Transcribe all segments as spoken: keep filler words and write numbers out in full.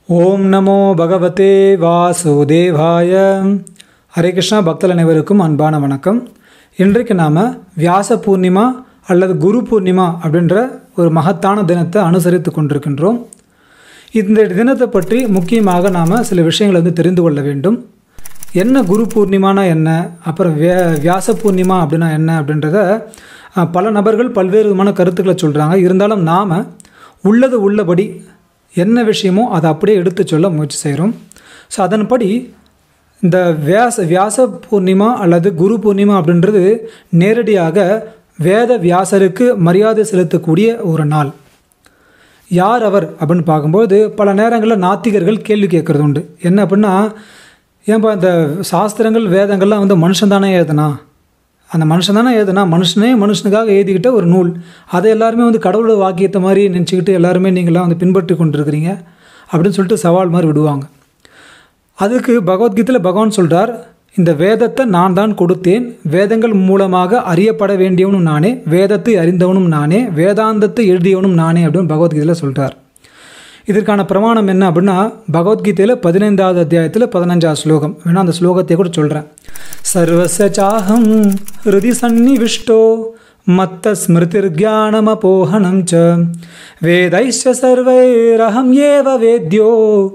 ஓம் நமோ பகவதே வாசுதேவாய. ஹரே கிருஷ்ணா. பக்தர்கள் அனைவருக்கும் அன்பான வணக்கம். இன்றைக்கு நாம் வியாச பூர்ணிமா அல்லது குரு பூர்ணிமா அப்படின்ற ஒரு மகத்தான தினத்தை அனுசரித்து கொண்டிருக்கின்றோம். இந்த தினத்தை பற்றி முக்கியமாக நாம் சில விஷயங்களை வந்து தெரிந்து கொள்ள வேண்டும். என்ன குரு பூர்ணிமானா என்ன, அப்புறம் வே வியாச பூர்ணிமா அப்படின்னா என்ன அப்படின்றத பல நபர்கள் பல்வேறு விதமான கருத்துக்களை சொல்கிறாங்க. இருந்தாலும் நாம் உள்ளது உள்ளபடி என்ன விஷயமோ அதை அப்படியே எடுத்து சொல்ல முயற்சி செய்கிறோம். ஸோ அதன்படி இந்த வியாச வியாச பூர்ணிமா அல்லது குரு பூர்ணிமா அப்படின்றது நேரடியாக வேத வியாசருக்கு மரியாதை செலுத்தக்கூடிய ஒரு நாள். யார் அவர் அப்படின்னு பார்க்கும்போது பல நேரங்களில் நாத்திகர்கள் கேள்வி கேட்குறது உண்டு. என்ன அப்படின்னா, ஏன்பா இந்த சாஸ்திரங்கள் வேதங்கள்லாம் வந்து மனுஷன் தானே எழுதுனா, அந்த மனுஷன் தானே எழுதுனா, மனுஷனே மனுஷனுக்காக எழுதிக்கிட்ட ஒரு நூல், அதை எல்லாருமே வந்து கடவுளோட வாக்கியத்தை மாதிரி நினச்சிக்கிட்டு எல்லாருமே நீங்களாம் வந்து பின்பற்றி கொண்டிருக்கிறீங்க அப்படின்னு சொல்லிட்டு சவால் மாதிரி விடுவாங்க. அதுக்கு பகவத்கீதையில் பகவான் சொல்கிறார், இந்த வேதத்தை நான் தான் கொடுத்தேன், வேதங்கள் மூலமாக அறியப்பட வேண்டியவனும் நானே, வேதத்தை அறிந்தவனும் நானே, வேதாந்தத்தை எழுதியவனும் நானே அப்படின்னு பகவத்கீதையில் சொல்கிறார். இதற்கான பிரமாணம் என்ன அப்படின்னா, பகவத்கீதையில் பதினைந்தாவது அத்தியாயத்தில் பதினஞ்சாவது ஸ்லோகம். வேணால் அந்த ஸ்லோகத்தை கூட சொல்கிறேன். சர்வஸ்ய சாஹம் ஹிருதி சந்நிவிஷ்டோ மத்த ஸ்மிருதிர் ஞானமபோஹனம் ச வேதைஸ்ய சர்வைரஹம் ஏவ வேத்யோ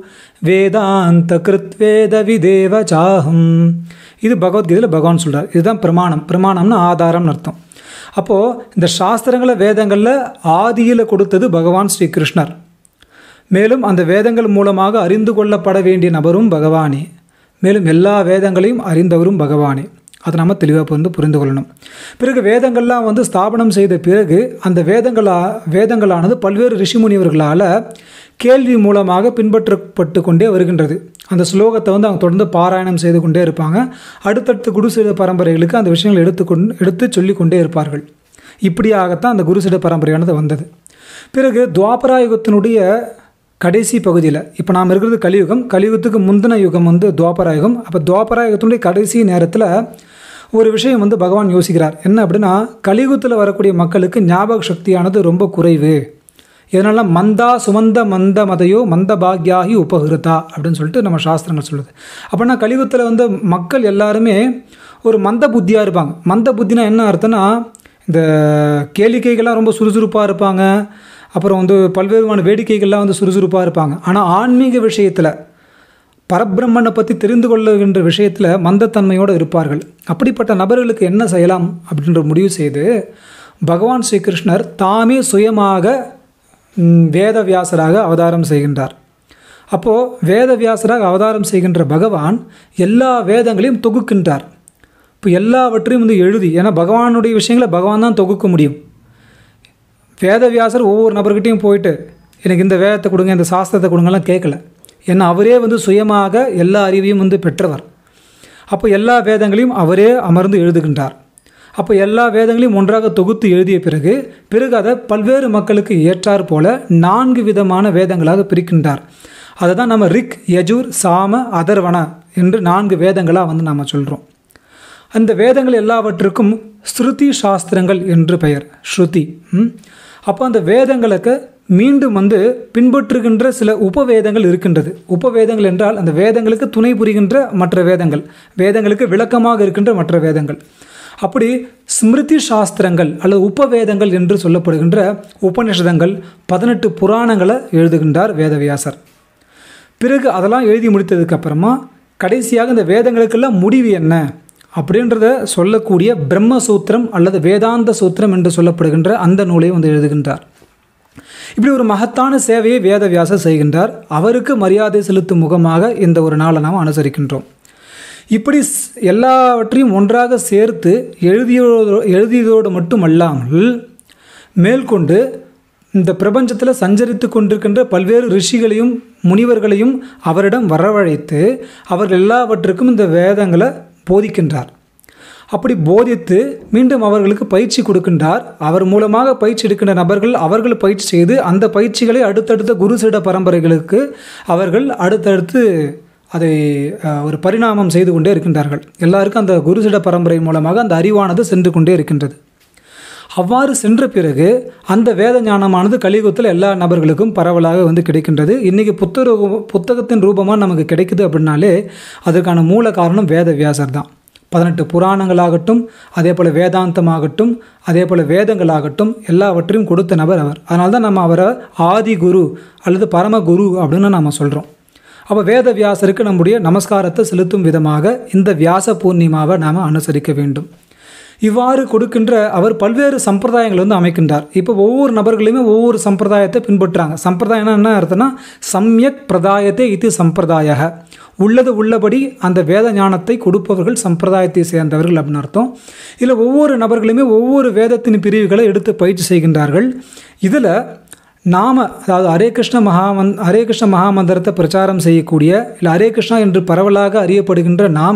வேதாந்த கிருத்வேத விதேவ சாஹம். இது பகவத்கீதையில் பகவான் சொல்கிறார். இதுதான் பிரமாணம். பிரமாணம்னு ஆதாரம்னு அர்த்தம். அப்போது இந்த சாஸ்திரங்களை வேதங்களில் ஆதியில் கொடுத்தது பகவான் ஸ்ரீ கிருஷ்ணர். மேலும் அந்த வேதங்கள் மூலமாக அறிந்து கொள்ளப்பட வேண்டிய நபரும் பகவானே. மேலும் எல்லா வேதங்களையும் அறிந்தவரும் பகவானே. அதை நம்ம தெளிவாக வந்து புரிந்து கொள்ளணும். பிறகு வேதங்கள்லாம் வந்து ஸ்தாபனம் செய்த பிறகு அந்த வேதங்களா வேதங்களானது பல்வேறு ரிஷிமுனிவர்களால் கேள்வி மூலமாக பின்பற்றப்பட்டு கொண்டே வருகின்றது. அந்த ஸ்லோகத்தை வந்து அவங்க தொடர்ந்து பாராயணம் செய்து கொண்டே இருப்பாங்க. அடுத்தடுத்த குருசிட பரம்பரைகளுக்கு அந்த விஷயங்களை எடுத்துக்கொண்டு எடுத்து சொல்லி கொண்டே இருப்பார்கள். இப்படியாகத்தான் அந்த குருசிட பரம்பரையானது வந்தது. பிறகு துவாபராயுகத்தினுடைய கடைசி பகுதியில், இப்போ நாம் இருக்கிறது கலியுகம், கலியுகத்துக்கு முந்தின யுகம் வந்து துவாபராயுகம். அப்போ துவாபராயுகத்தினுடைய கடைசி நேரத்தில் ஒரு விஷயம் வந்து பகவான் யோசிக்கிறார். என்ன அப்படின்னா, கலியுகத்தில் வரக்கூடிய மக்களுக்கு ஞாபக சக்தியானது ரொம்ப குறைவு. இதனால மந்தா சுமந்த மந்த மதையோ மந்த பாக்யாகி உபகிருதா அப்படின்னு சொல்லிட்டு நம்ம சாஸ்திரங்கள் சொல்லுது. அப்படின்னா கலியுகத்தில் வந்து மக்கள் எல்லாருமே ஒரு மந்த புத்தியாக இருப்பாங்க. மந்த புத்தினா என்ன அர்த்தம்னா, இந்த கேளிக்கைகள்லாம் ரொம்ப சுறுசுறுப்பாக இருப்பாங்க. அப்புறம் வந்து பல்வேறுமான வேடிக்கைகள்லாம் வந்து சுறுசுறுப்பாக இருப்பாங்க. ஆனால் ஆன்மீக விஷயத்தில், பரபிரம்மனை பற்றி தெரிந்து கொள்ளுகின்ற விஷயத்தில் மந்தத்தன்மையோடு இருப்பார்கள். அப்படிப்பட்ட நபர்களுக்கு என்ன செய்யலாம் அப்படின்ற முடிவு செய்து பகவான் ஸ்ரீகிருஷ்ணர் தாமே சுயமாக வேதவியாசராக அவதாரம் செய்கின்றார். அப்போது வேதவியாசராக அவதாரம் செய்கின்ற பகவான் எல்லா வேதங்களையும் தொகுக்கின்றார். இப்போ எல்லாவற்றையும் வந்து எழுதி, ஏன்னா பகவானுடைய விஷயங்களை பகவான் தான் தொகுக்க முடியும். வேதவியாசர் ஒவ்வொரு நபர்கிட்டையும் போயிட்டு எனக்கு இந்த வேதத்தை கொடுங்க, இந்த சாஸ்திரத்தை கொடுங்கலாம் கேட்கல. ஏன்னா அவரே வந்து சுயமாக எல்லா அறிவையும் வந்து பெற்றவர். அப்போ எல்லா வேதங்களையும் அவரே அமர்ந்து எழுதுகின்றார். அப்போ எல்லா வேதங்களையும் ஒன்றாக தொகுத்து எழுதிய பிறகு பிறகு அதை பல்வேறு மக்களுக்கு ஏற்றார் போல நான்கு விதமான வேதங்களாக பிரிக்கின்றார். அதை தான் நம்ம ரிக், யஜூர், சாம, அதர்வண என்று நான்கு வேதங்களாக வந்து நாம் சொல்கிறோம். அந்த வேதங்கள் எல்லாவற்றுக்கும் ஸ்ருதி சாஸ்திரங்கள் என்று பெயர். ஸ்ருதி. அப்போ அந்த வேதங்களுக்கு மீண்டும் வந்து பின்பற்றுகின்ற சில உபவேதங்கள் இருக்கின்றது. உபவேதங்கள் என்றால் அந்த வேதங்களுக்கு துணை புரிகின்ற மற்ற வேதங்கள், வேதங்களுக்கு விளக்கமாக இருக்கின்ற மற்ற வேதங்கள். அப்படி ஸ்மிருதி சாஸ்திரங்கள் அல்லது உபவேதங்கள் என்று சொல்லப்படுகின்ற உபநிஷதங்கள், பதினெட்டு புராணங்களை எழுதுகின்றார் வேதவியாசர். பிறகு அதெல்லாம் எழுதி முடித்ததுக்கப்புறமா கடைசியாக இந்த வேதங்களுக்கெல்லாம் முடிவு என்ன அப்படின்றத சொல்லக்கூடிய பிரம்மசூத்திரம் அல்லது வேதாந்த சூத்திரம் என்று சொல்லப்படுகின்ற அந்த நூலையும் வந்து எழுதுகின்றார். இப்படி ஒரு மகத்தான சேவையை வேதவியாசர் செய்கின்றார். அவருக்கு மரியாதை செலுத்தும் முகமாக இந்த ஒரு நாளை நாம் அனுசரிக்கின்றோம். இப்படி எல்லாவற்றையும் ஒன்றாக சேர்த்து எழுதியதோ எழுதியதோடு மட்டுமல்லாமல் மேற்கொண்டு இந்த பிரபஞ்சத்தில் சஞ்சரித்து கொண்டிருக்கின்ற பல்வேறு ரிஷிகளையும் முனிவர்களையும் அவரிடம் வரவழைத்து அவர்கள் எல்லாவற்றுக்கும் இந்த வேதங்களை போதிக்கின்றார். அப்படி போதித்து மீண்டும் அவர்களுக்கு பயிற்சி கொடுக்கின்றார். அவர் மூலமாக பயிற்சி எடுக்கின்ற நபர்கள் அவர்கள் பயிற்சி செய்து அந்த பயிற்சிகளை அடுத்தடுத்த குருசிட பரம்பரைகளுக்கு அவர்கள் அடுத்தடுத்து அதை ஒரு பரிணாமம் செய்து கொண்டே இருக்கின்றார்கள். எல்லாருக்கும் அந்த குருசிட பரம்பரை மூலமாக அந்த அறிவானது சென்று கொண்டே இருக்கின்றது. அவ்வாறு சென்ற பிறகு அந்த வேத ஞானமானது கலியுகத்தில் எல்லா நபர்களுக்கும் பரவலாக வந்து கிடைக்கின்றது. இன்றைக்கி புத்தக புத்தகத்தின் ரூபமாக நமக்கு கிடைக்குது அப்படின்னாலே அதற்கான மூல காரணம் வேத வியாசர் தான். பதினெட்டு புராணங்களாகட்டும், அதே போல் வேதாந்தமாகட்டும், அதே போல் வேதங்களாகட்டும் எல்லாவற்றையும் கொடுத்த நபர் அவர். அதனால தான் நம்ம அவரை ஆதி குரு அல்லது பரமகுரு அப்படின்னு நம்ம சொல்கிறோம். அப்போ வேத வியாசருக்கு நம்முடைய நமஸ்காரத்தை செலுத்தும் விதமாக இந்த வியாச பூர்ணிமாவை நாம் அனுசரிக்க வேண்டும். இவ்வாறு கொடுக்கின்ற அவர் பல்வேறு சம்பிரதாயங்கள் வந்து அமைக்கின்றார். இப்போ ஒவ்வொரு நபர்களுமே ஒவ்வொரு சம்பிரதாயத்தை பின்பற்றுறாங்க. சம்பிரதாயம்னா என்ன அர்த்தம்னா சம்யக் பிரதாயத்தை இது சம்பிரதாய, உள்ளது உள்ளபடி அந்த வேத ஞானத்தை கொடுப்பவர்கள் சம்பிரதாயத்தை சேர்ந்தவர்கள் அப்படின்னு அர்த்தம். இதில் ஒவ்வொரு நபர்களுமே ஒவ்வொரு வேதத்தின் பிரிவுகளை எடுத்து பயிற்சி செய்கின்றார்கள். இதில் நாம அதாவது ஹரே கிருஷ்ண மகாமந் ஹரே கிருஷ்ண மகாமந்திரத்தை பிரச்சாரம் செய்யக்கூடிய இல்லை ஹரே கிருஷ்ணா என்று பரவலாக அறியப்படுகின்ற நாம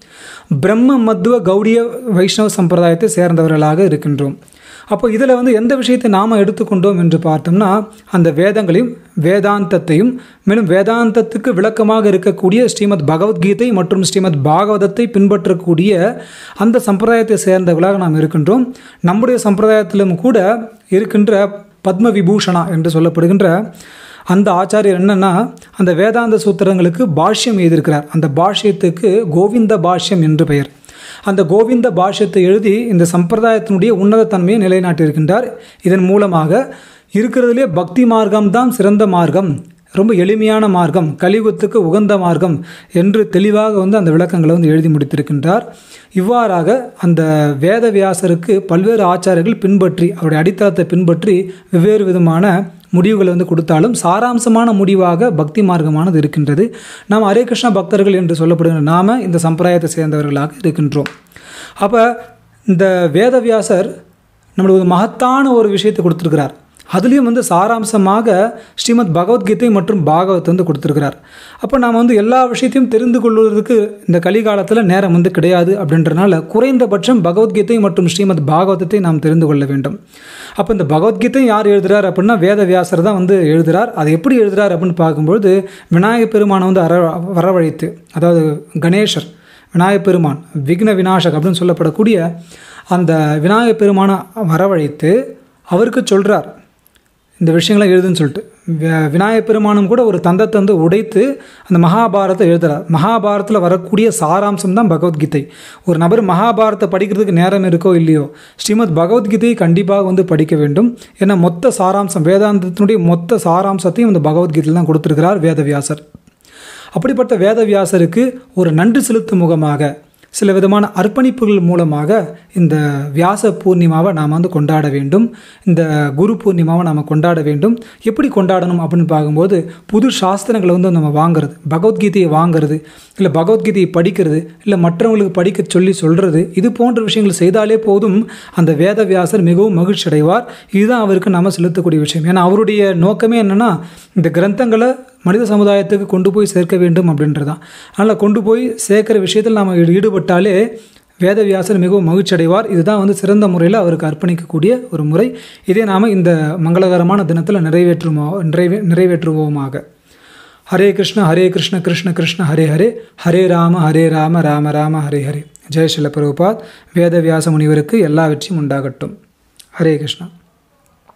பிரம்ம மத்வ கௌடிய வைஷ்ணவ சம்பிரதாயத்தை சேர்ந்தவர்களாக இருக்கின்றோம். அப்போ இதில் வந்து எந்த விஷயத்தை நாம் எடுத்துக்கொண்டோம் என்று பார்த்தோம்னா அந்த வேதங்களையும் வேதாந்தத்தையும் மேலும் வேதாந்தத்துக்கு விளக்கமாக இருக்கக்கூடிய ஸ்ரீமத் பகவத்கீதை மற்றும் ஸ்ரீமத் பாகவதத்தை பின்பற்றக்கூடிய அந்த சம்பிரதாயத்தை சேர்ந்தவர்களாக நாம் இருக்கின்றோம். நம்முடைய சம்பிரதாயத்திலும் கூட இருக்கின்ற பத்ம விபூஷணா என்று சொல்லப்படுகின்ற அந்த ஆச்சாரியர் என்னன்னா அந்த வேதாந்த சூத்திரங்களுக்கு பாஷ்யம் எழுதியிருக்கிறார். அந்த பாஷ்யத்துக்கு கோவிந்த பாஷ்யம் என்று பெயர். அந்த கோவிந்த பாஷ்யத்தை எழுதி இந்த சம்பிரதாயத்தினுடைய உன்னதத்தன்மையை நிலைநாட்டியிருக்கின்றார். இதன் மூலமாக இருக்கிறதுலே பக்தி மார்க்கம்தான் சிறந்த மார்க்கம், ரொம்ப எளிமையான மார்க்கம், கலியுகத்துக்கு உகந்த மார்க்கம் என்று தெளிவாக வந்து அந்த விளக்கங்களை வந்து எழுதி முடித்திருக்கின்றார். இவ்வாறாக அந்த வேத வியாசருக்கு பல்வேறு ஆச்சாரியர்கள் பின்பற்றி அவருடைய அடித்தளத்தை பின்பற்றி வெவ்வேறு விதமான முடிவுகளை வந்து கொடுத்தாலும் சாராம்சமான முடிவாக பக்தி மார்க்கமானது இருக்கின்றது. நாம் ஹரே கிருஷ்ணா பக்தர்கள் என்று சொல்லப்படுகிற நாம இந்த சம்பிரதாயத்தை சேர்ந்தவர்களாக இருக்கின்றோம். அப்போ இந்த வேதவியாசர் நம்மளுக்கு மகத்தான ஒரு விஷயத்தை கொடுத்துருக்கிறார். அதுலேயும் வந்து சாராம்சமாக ஸ்ரீமத் பகவத்கீதை மற்றும் பாகவத் வந்து கொடுத்துருக்கிறார். அப்போ நாம் வந்து எல்லா விஷயத்தையும் தெரிந்து கொள்வதற்கு இந்த கலிகாலத்தில் நேரம் வந்து கிடையாது. அப்படின்றனால குறைந்தபட்சம் பகவத்கீதை மற்றும் ஸ்ரீமத் பாகவதத்தை நாம் தெரிந்து கொள்ள வேண்டும். அப்போ இந்த பகவத்கீதை யார் எழுதுகிறார் அப்படின்னா வேத வியாசர் தான் வந்து எழுதுகிறார். அதை எப்படி எழுதுகிறார் அப்படின்னு பார்க்கும்பொழுது விநாயகப் பெருமானை வந்து அற வரவழைத்து, அதாவது கணேசர் விநாயகப் பெருமான் விக்ன விநாசக் அப்படின்னு சொல்லப்படக்கூடிய அந்த விநாயகப் பெருமானை வரவழைத்து அவருக்கு சொல்கிறார் இந்த விஷயங்கள்லாம் எழுதுன்னு சொல்லிட்டு. விநாயகப் பெருமானும் கூட ஒரு தந்தத்தை வந்து உடைத்து அந்த மகாபாரதத்தை எழுதுகிறார். மகாபாரதத்தில் வரக்கூடிய சாராம்சம் தான் பகவத்கீதை. ஒரு நபர் மகாபாரதத்தை படிக்கிறதுக்கு நேரம் இருக்கோ இல்லையோ ஸ்ரீமத் பகவத்கீதையை கண்டிப்பாக வந்து படிக்க வேண்டும். ஏன்னா மொத்த சாராம்சம் வேதாந்தத்தினுடைய மொத்த சாராம்சத்தையும் இந்த பகவத்கீதையில் தான் கொடுத்துருக்கிறார் வேதவியாசர். அப்படிப்பட்ட வேதவியாசருக்கு ஒரு நன்றி செலுத்தும் முகமாக சில விதமான அர்ப்பணிப்புகள் மூலமாக இந்த வியாச பூர்ணிமாவை நாம் வந்து கொண்டாட வேண்டும். இந்த குரு பூர்ணிமாவை நாம் கொண்டாட வேண்டும். எப்படி கொண்டாடணும் அப்படின்னு பார்க்கும்போது புது சாஸ்திரங்களை வந்து நம்ம வாங்கிறது, பகவத்கீதையை வாங்கிறது, இல்லை பகவத்கீதையை படிக்கிறது, இல்லை மற்றவங்களுக்கு படிக்க சொல்லி சொல்கிறது, இது போன்ற விஷயங்கள் செய்தாலே போதும் அந்த வேதவியாசர் மிகவும் மகிழ்ச்சி அடைவார். இதுதான் அவருக்கு நாம் செலுத்தக்கூடிய விஷயம். ஏன்னா அவருடைய நோக்கமே என்னென்னா இந்த கிரந்தங்களை மனித சமுதாயத்துக்கு கொண்டு போய் சேர்க்க வேண்டும் அப்படின்றதான். அதனால் கொண்டு போய் சேர்க்கிற விஷயத்தில் நாம் ஈடுபட்டாலே வேதவியாசர் மிகவும் மகிழ்ச்சி அடைவார். இதுதான் வந்து சிறந்த முறையில் அவருக்கு அர்ப்பணிக்கக்கூடிய ஒரு முறை. இதே நாம் இந்த மங்களகரமான தினத்தில் நிறைவேற்றுமோ நிறைவே நிறைவேற்றுவோமாக. ஹரே கிருஷ்ண ஹரே கிருஷ்ண கிருஷ்ண கிருஷ்ண ஹரே ஹரே, ஹரே ராம ஹரே ராம ராம ராம ஹரே ஹரே. ஜெய் ஸ்ரீல பிரபுபாத். வேதவியாச முனிவருக்கு எல்லா வெற்றியும் உண்டாகட்டும். ஹரே கிருஷ்ணா.